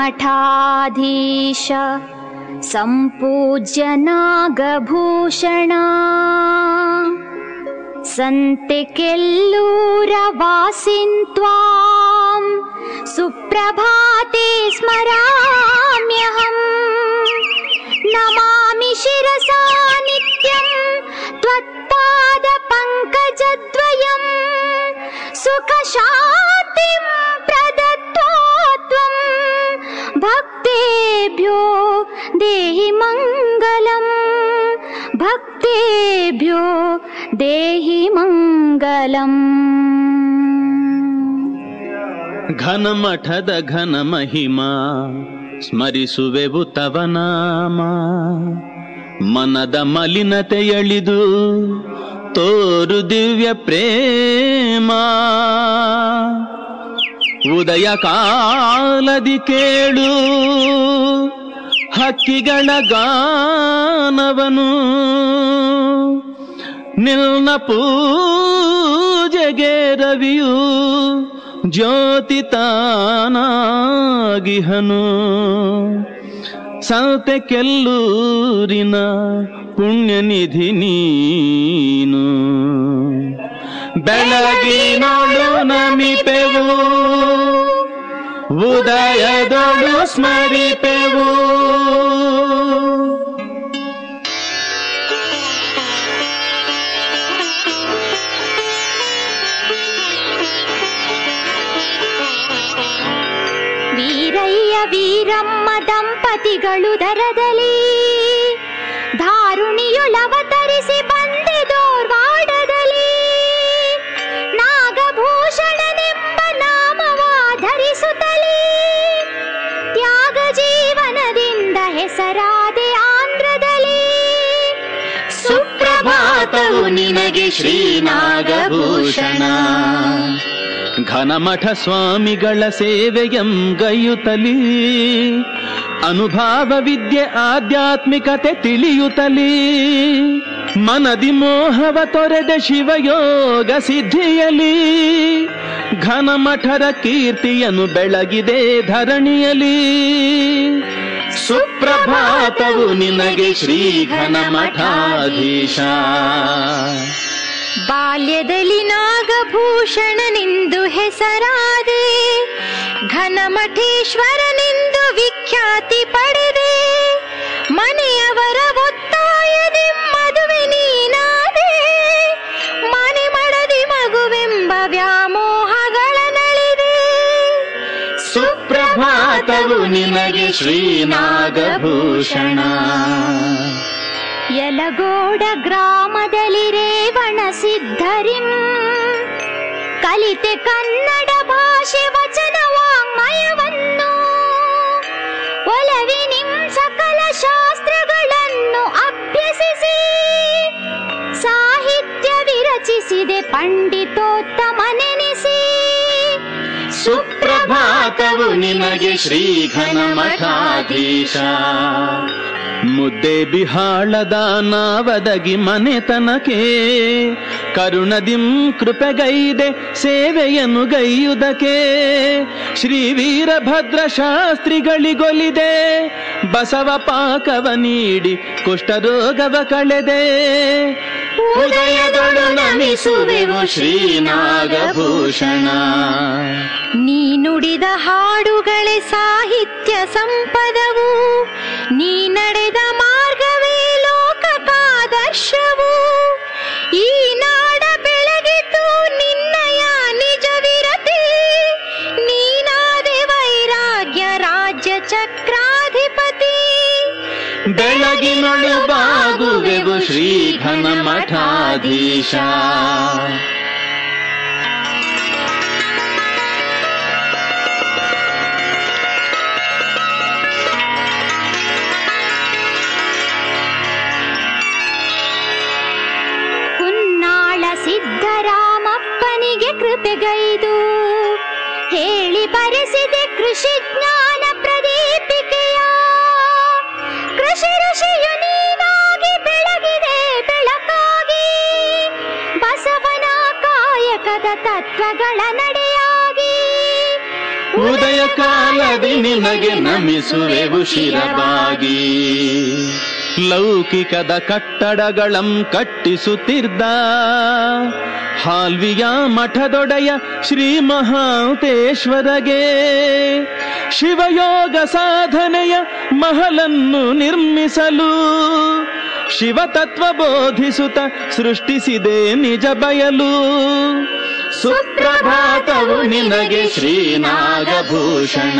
घनमठाधीश सम्पूज्य नागभूषण संते केल्लूरवासिन् त्वां सुप्रभाते स्मराम्यहम् नमामि शिरसा नित्यं त्वत्पादपङ्कजद्वयम् सुखशान्तिं प्रदत्त्वा त्वं भक्तेभ्यो देहि मङ्गलम् भक्तेभ्यो देहि मङ्गलम्। ಘನಮಠದ ಘನ ಮಹಿಮಾ ಸ್ಮರಿಸುವೆವು ತವ ನಾಮ ಮನದ ಮಲಿನತೆ ಎಳಿದು ತೋರು ದಿವ್ಯ ಪ್ರೇಮ ಉದಯ ಕಾಲದಿ ಕೇಳು ಹಕ್ಕಿಗಳ ಗಾನವನು ನಿನ್ನ ಪೂಜೆಗೆ ರವಿಯು ಜ್ಯೋತಿ ತಾನಾಗಿಹನು ಸಂತೆ ಕೆಲ್ಲೂರಿನ ಪುಣ್ಯನಿಧಿ ನೀನು ಬೆಳಗಿನೊಳು ನಮಿಪೆವು ಉದಯದೊಳು ಸ್ಮರಿಪೆವು ವೀರಯ್ಯ ವೀರಮ್ಮ ದಂಪತಿಗಳು ದರದಲ್ಲಿ ಧಾರುಣಿಯೊಳವತರಿಸಿ ಬಂದೆದೋರ್ವಾಡದಲ್ಲಿ ನಾಗಭೂಷಣನೆಂಬ ನಾಮವಾಧರಿಸುತ್ತಲೇ ತ್ಯಾಗ ಜೀವನದಿಂದ ಹೆಸರಾದೆ ಆಂಧ್ರದಲ್ಲಿ ಸುಪ್ರಭಾತವು ನಿನಗೆ ಶ್ರೀ ನಾಗಭೂಷಣ ಘನಮಠ ಸ್ವಾಮಿಗಳ ಸೇವೆಯಂ ಗೈಯುತ್ತಲೀ ಅನುಭಾವ ವಿದ್ಯೆ ಆಧ್ಯಾತ್ಮಿಕತೆ ತಿಳಿಯುತ್ತಲೀ ಮನದಿ ಮೋಹವ ತೊರೆದ ಶಿವಯೋಗ ಸಿದ್ಧಿಯಲಿ ಘನಮಠರ ಕೀರ್ತಿಯನ್ನು ಬೆಳಗಿದೆ ಧರಣಿಯಲಿ ಸುಪ್ರಭಾತವು ನಿನಗೆ ಶ್ರೀ ಘನಮಠಾಧೀಶ ಬಾಲ್ಯದಲ್ಲಿ ನಾಗಭೂಷಣನೆಂದು ಹೆಸರಾದೆ ಘನಮಠೇಶ್ವರನೆಂದು ವಿಖ್ಯಾತಿ ಪಡೆದೆ ಮನೆಯವರ ಒತ್ತಾಯದೆ ಮದುವೆ ನೀನಾದೆ ಮನೆ ಮಡದಿ ಮಗುವೆಂಬ ವ್ಯಾಮೋಹಗಳ ನಳಿದೆ ಸುಪ್ರಭಾತವು ನಿನಗೆ ಶ್ರೀ ನಾಗಭೂಷಣ ಯಲಗೋಡ ಗ್ರಾಮದಲ್ಲಿ ರೇವಣ ಸಿದ್ಧರಿಂ ಕಲಿತೆ ಕನ್ನಡ ಭಾಷೆ ವಚನ ವಾಂಗ್ಮಯವನ್ನು ಒಲವಿನಿಂ ಸಕಲ ಶಾಸ್ತ್ರಗಳನ್ನು ಅಭ್ಯಸಿಸಿ ಸಾಹಿತ್ಯ ವಿರಚಿಸಿದೆ ಪಂಡಿತೋತ್ತಮನೆನಿಸಿ ಸುಪ್ರಭಾತವು ನಿನಗೆ ಶ್ರೀ ಘನಮಠಾಧೀಶ ಮುದ್ದೆ ಬಿಹಾಳದ ನಾವದಗಿ ಮನೆತನಕ್ಕೆ ಕರುಣದಿಂ ಕೃಪೆಗೈದೆ ಸೇವೆಯನ್ನು ಗೈಯುವುದಕ್ಕೆ ಶ್ರೀ ವೀರಭದ್ರ ಶಾಸ್ತ್ರಿಗಳಿಗೊಲಿದೆ ಬಸವ ಪಾಕವ ನೀಡಿ ಕುಷ್ಠರೋಗವ ಕಳೆದೆ ಉದಯದೊಳು ನಮಿಸುವೆವು ಶ್ರೀ ನಾಗಭೂಷಣ ನೀ ನುಡಿದ ಹಾಡುಗಳೇ ಸಾಹಿತ್ಯ ಸಂಪದವು ನೀ ನಡೆದ ಮಾರ್ಗವೇ ಲೋಕಕಾದರ್ಶವು ಈ ನಾಡ ಬೆಳಗಿತು ನಿನ್ನಯ ನಿಜವಿರತಿ ನೀನಾದೆ ವೈರಾಗ್ಯ ರಾಜ್ಯ ಚಕ್ರಾಧಿಪತಿ ಬೆಳಗಿನೊಳು ಬಾಗುವೆವು ಶ್ರೀ ಘನಮಠಾಧೀಶ ಸಿದ್ಧರಾಮಪ್ಪನಿಗೆ ಕೃಪೆಗೈದು ಹೇಳಿ ಬರೆಸಿದೆ ಕೃಷಿ ಜ್ಞಾನ ಪ್ರದೀಪಿಕೆಯ ಕೃಷಿ ಋಷಿಯು ನೀನಾಗಿ ಬೆಳಗಿದೆ ಬೆಳಕಾಗಿ ಬಸವನ ಕಾಯಕದ ತತ್ವಗಳ ನಡೆಯಾಗಿ ಉದಯ ಕಾಲದಿ ನಿನಗೆ ನಮಿಸುವೆವು ಶಿರಬಾಗಿ. ಲೌಕಿಕದ ಕಟ್ಟಡಗಳಂ ಕಟ್ಟಿಸುತ್ತಿದ್ದ ಹಾಲ್ವಿಯ ಮಠದೊಡೆಯ ಶ್ರೀ ಮಹಾಂತೇಶ್ವರಗೆ ಶಿವಯೋಗ ಸಾಧನೆಯ ಮಹಲನ್ನು ನಿರ್ಮಿಸಲು ಶಿವತತ್ವ ಬೋಧಿಸುತ್ತ ಸೃಷ್ಟಿಸಿದೆ ನಿಜ ಬಯಲು. ಸುಪ್ರಭಾತವು ನಿನಗೆ ಶ್ರೀನಾಗಭೂಷಣ.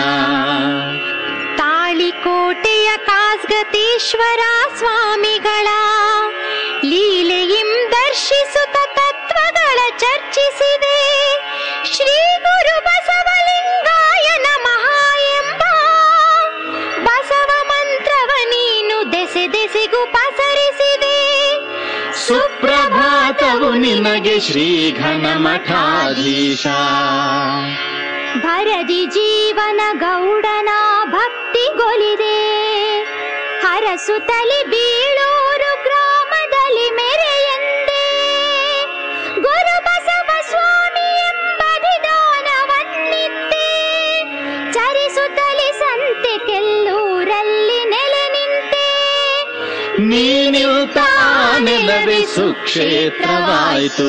ತಾಳಿಕೋಟೆಯ ಕಾಸ್ಗತೇಶ್ವರ ಸ್ವಾಮಿಗಳ ಲೀಲೆಯಿಂ ದರ್ಶಿಸುತ್ತ ತತ್ವಗಳ ಚರ್ಚಿಸಿದೆ. ಶ್ರೀ ಗುರು ಬಸವಲಿಂಗಾಯ ನಮಃ ಎಂಬ ಬಸವ ಮಂತ್ರವ ನೀನು ದೆಸೆ ದೆಸೆಗೂ ಪಸರಿಸಿದೆ. ಸುಪ್ರಭಾತವು ನಿನಗೆ ಶ್ರೀ ಘನ ಮಠಾಧೀಶ. ಭರದಿ ಜೀವನ ಗೌಡನ ಭಕ್ತಿಗೊಲಿದೆ. ಹರಸುತ್ತಲಿ ಬೀಳೂರು ಗ್ರಾಮದಲ್ಲಿ ಮೆರೆಯಂದೆ. ಗುರು ಬಸವ ಸ್ವಾಮಿ ಎಂಬ ವಿಧಾನವನ್ನಿತ್ತೆ. ಚರಿಸುತ್ತಲಿ ಸಂತೆ ಕೆಲ್ಲೂರಲ್ಲಿ ನೆಲೆ ನಿಂತೆ. ನೀನಿಲ್ತ ನೆಲವೇ ಸುಕ್ಷೇತ್ರವಾಯಿತು.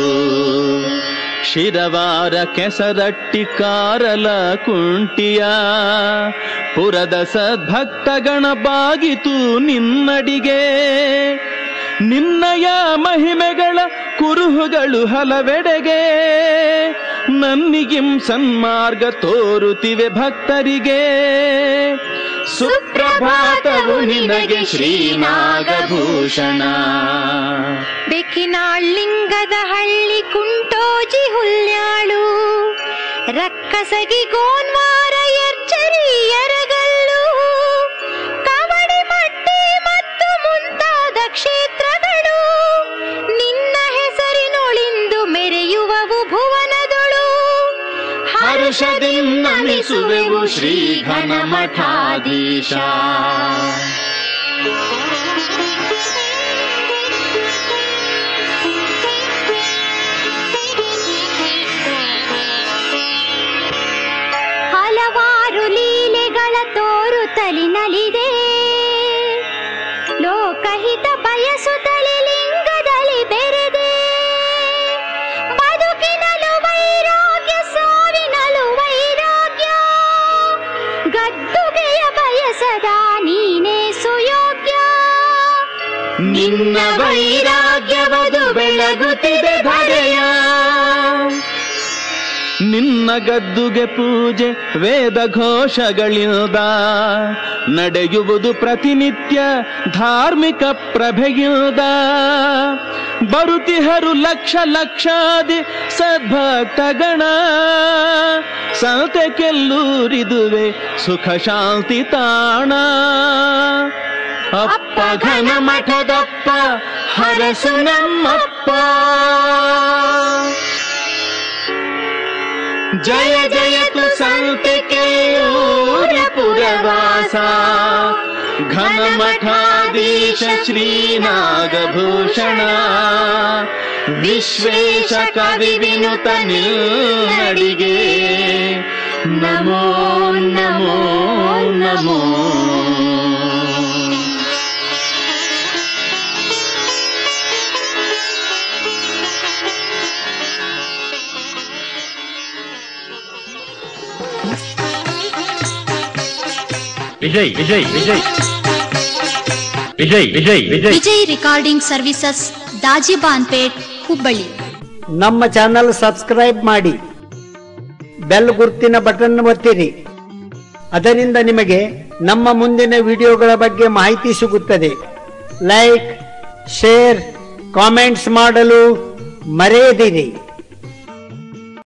ಶಿರವಾರ ಕೆಸರಟ್ಟಿ ಕಾರಲ ಕುಂಟಿಯ ಪುರದ ಸದ್ಭಕ್ತಗಣ ಬಾಗಿತು ನಿನ್ನಡಿಗೆ. ನಿನ್ನಯ ಮಹಿಮೆಗಳ ಕುರುಹುಗಳು ಹಲವೆಡೆಗೆ ನನ್ನಿಗಿಂ ಸನ್ಮಾರ್ಗ ತೋರುತ್ತಿವೆ ಭಕ್ತರಿಗೆ. ಸುಪ್ರಭಾತವು ನಿನಗೆ ಶ್ರೀನಾಗಭೂಷಣ. ಬೆಕ್ಕಿನಾಳಿಂಗದ ಹಳ್ಳಿ ಕುಂಟೋಜಿ ಹುಲ್ಯಾಳು ರಕ್ಕಸಗಿ ಗೋನ್ವಾರ ಎರ್ಚರಿ ಎರಗಲ್ಲು ಕವಡಿ ಮಟ್ಟಿ ಮತ್ತು ಮುಂತಾದ ಕ್ಷೇತ್ರಗಳು ನಿನ್ನ ಹೆಸರಿನೊಳಿಂದು ಮೆರೆಯುವವು ಭುವನದೊಳು. ಹರ್ಷದಿಂದ ನಮಿಸುವೆವು ಶ್ರೀ ಘನ ಮಠಾಧೀಶ. ಹಲವಾರು ಲೀಲೆಗಳ ತೋರುತ್ತಲಿ ನಲಿದೆ. ಲೋಕಹಿತ ಬಯಸುತ್ತಲಿ ಲಿಂಗದಲ್ಲಿ ಬೆರೆದೆ. ಬದುಕಿನಲು ವೈರಾಗ್ಯ ಸಾವಿನಲು ವೈರಾಗ್ಯ. ಗದ್ದುಗೆಯ ಬಯಸದ ನೀನೇ ಸುಯೋಗ್ಯ. ನಿನ್ನ ವೈರಾಗ್ಯವದು ಬೆಳಗುತ್ತಿದೆ ಧರೆಯ. ನಿನ್ನ ಗದ್ದುಗೆ ಪೂಜೆ ವೇದ ಘೋಷಗಳಿಂದ ನಡೆಯುವುದು ಪ್ರತಿನಿತ್ಯ ಧಾರ್ಮಿಕ ಪ್ರಭೆಯಿಂದ. ಬರುತಿಹರು ಲಕ್ಷ ಲಕ್ಷಾದಿ ಸದ್ಭಕ್ತಗಣ. ಸಂತೆ ಕೆಲ್ಲೂರಿದುವೆ ಸುಖ ಶಾಂತಿ ತಾಣ. ಅಪ್ಪ ಘನ ಮಠದಪ್ಪ ಹರಸು ನಮ್ಮಪ್ಪ. ಜಯ ಜಯತು ಸಂತೆ ಕೆಲ್ಲೂರ ಪುರವಾಸ. ಘನ ಮಠಾಧೀಶ ಶ್ರೀನಾಗಭೂಷಣ. ವಿಶ್ವೇಶ ಕವಿ ವಿನುತ ನಿನ್ನಡಿಗೆ ನಮೋ ನಮೋ ನಮೋ. Vijay Vijay Vijay Vijay Vijay Vijay Vijay recording services, Dajibanpet, Hubballi. ನಮ್ಮ ಚಾನಲ್ ಸಬ್ಸ್ಕ್ರೈಬ್ ಮಾಡಿ, ಬೆಲ್ ಗುರ್ತಿನ ಬಟನ್ ಒತ್ತಿರಿ. ಅದರಿಂದ ನಿಮಗೆ ನಮ್ಮ ಮುಂದಿನ ವಿಡಿಯೋಗಳ ಬಗ್ಗೆ ಮಾಹಿತಿ ಸಿಗುತ್ತದೆ. ಲೈಕ್, ಶೇರ್, ಕಾಮೆಂಟ್ಸ್ ಮಾಡಲು ಮರೆಯದಿರಿ.